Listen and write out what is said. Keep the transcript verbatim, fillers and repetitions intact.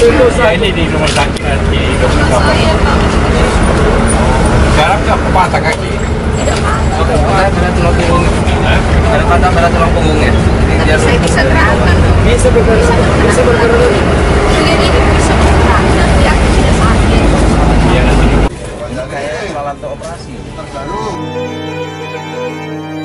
Ya, ini di rumah sakit di dokter Bapak. Sekarang nggak patah kaki. Tidak patah. Saya berat tulang punggung. Ada patah berat tulang punggungnya. Tapi saya bisa gerakan. Bisa bergerak. Bisa bergerak. Ini bisa bergerak. Nanti aku tidak sakit. Iya nanti. Kayak malam operasi. Terbaru.